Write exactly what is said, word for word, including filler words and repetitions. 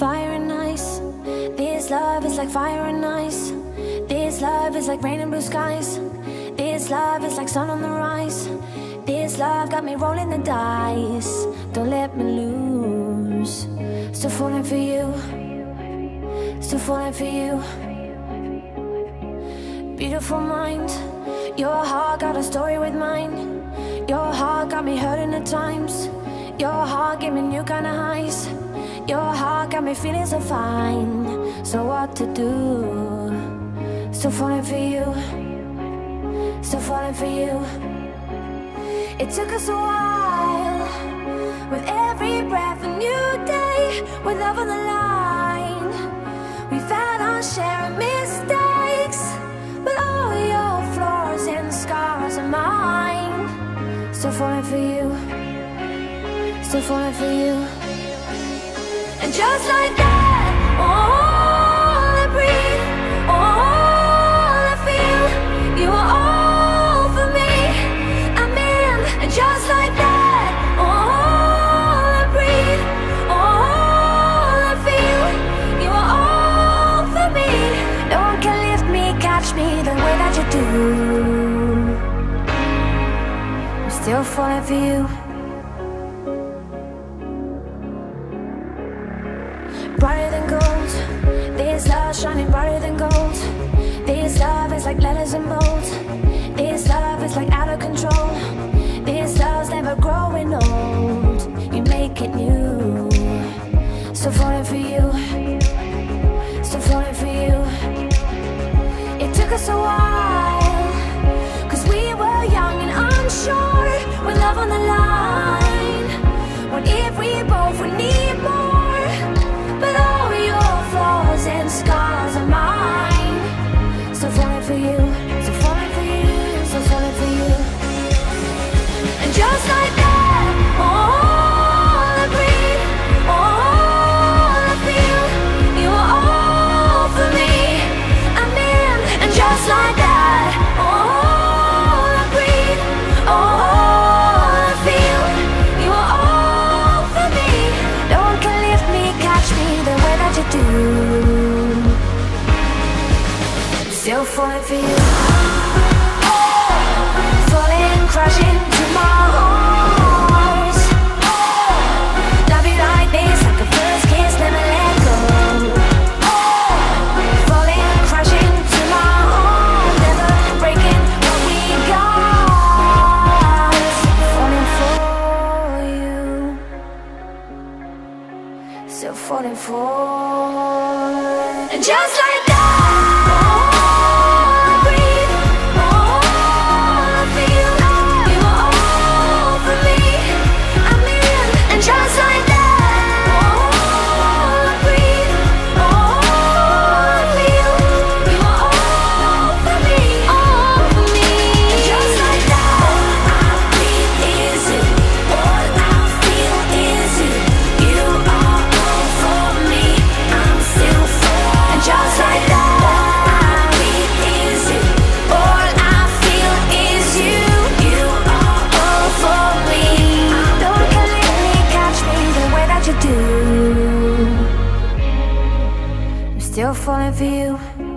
fire and ice. This love is like fire and ice. This love is like rain and blue skies. This love is like sun on the rise. This love got me rolling the dice. Don't let me lose. Still falling for you. Still falling for you. Beautiful mind. Your heart got a story with mine. Your heart got me hurting at times. Your heart gave me new kind of highs. Your heart got me feeling so fine. So what to do? Still falling for you. Still falling for you. It took us a while. With every breath a new day. With love on the line. We've had our share of mistakes, but all your flaws and scars are mine. Still falling for you. Still falling for you. And just like that, all I breathe, all I feel, you are all for me. I'm in. And just like that, all I breathe, all I feel, you are all for me. No one can lift me, catch me the way that you do. I'm still falling for you. Brighter than gold. This love shining brighter than gold. This love is like letters in bold. This love is like out of control. This love's never growing old. You make it new. Still falling for you. Still falling for you. It took us a while, cause we were young and unsure. With love on the line. What if we both would need more? And scars are mine. Still falling for you. Still falling for you. Still falling for you. And just like that, all I breathe, all I feel, you are all for me. I'm in. And just like that, all I breathe, all I feel, you are all for me. No one can lift me, catch me the way that you do. Still falling for you. Falling, crashing to my arms. Love you like this, like a first kiss, never let go. Falling, crashing to my arms, never breaking what we got. Falling for you. Still falling for. And just like that. Still falling for you.